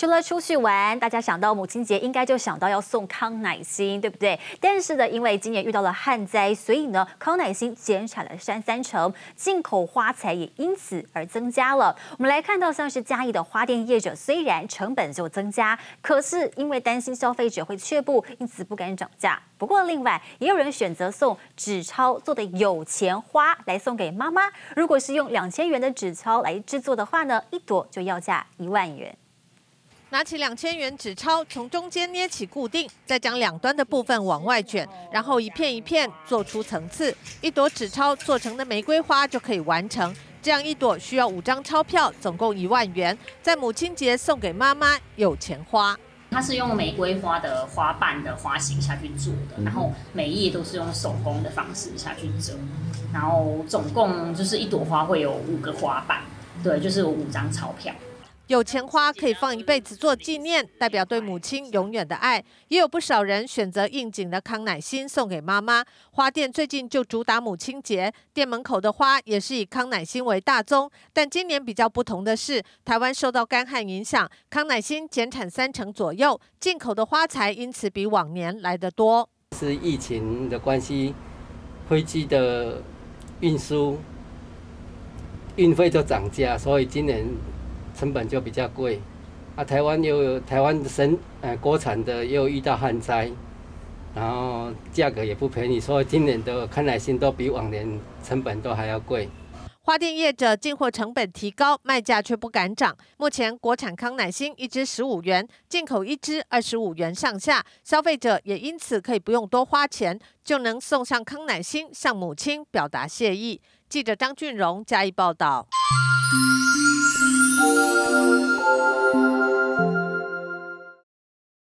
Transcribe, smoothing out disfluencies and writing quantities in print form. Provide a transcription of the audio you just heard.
除了出去玩，大家想到母亲节，应该就想到要送康乃馨，对不对？但是呢，因为今年遇到了旱灾，所以呢，康乃馨减产了30%，进口花材也因此而增加了。我们来看到，像是嘉义的花店业者，虽然成本就增加，可是因为担心消费者会却步，因此不敢涨价。不过，另外也有人选择送纸钞做的有钱花来送给妈妈。如果是用2000元的纸钞来制作的话呢，一朵就要价1万元。 拿起2000元纸钞，从中间捏起固定，再将两端的部分往外卷，然后一片一片做出层次，一朵纸钞做成的玫瑰花就可以完成。这样一朵需要5张钞票，总共1万元，在母亲节送给妈妈有钱花。 它是用玫瑰花的花瓣的花型下去做的，然后每一页都是用手工的方式下去折，然后总共就是一朵花会有5个花瓣，对，就是有5张钞票。 有钱花可以放一辈子做纪念，代表对母亲永远的爱。也有不少人选择应景的康乃馨送给妈妈。花店最近就主打母亲节，店门口的花也是以康乃馨为大宗。但今年比较不同的是，台湾受到干旱影响，康乃馨减产30%左右，进口的花材因此比往年来得多。 是疫情的关系，飞机的运输运费就涨价，所以今年成本就比较贵，台湾又有台湾国产的又遇到旱灾，然后价格也不便宜，所以今年的康乃馨都比往年成本都还要贵。 花店业者进货成本提高，卖价却不敢涨。目前国产康乃馨1支15元，进口1支25元上下，消费者也因此可以不用多花钱，就能送上康乃馨，向母亲表达谢意。记者张俊荣嘉义报道。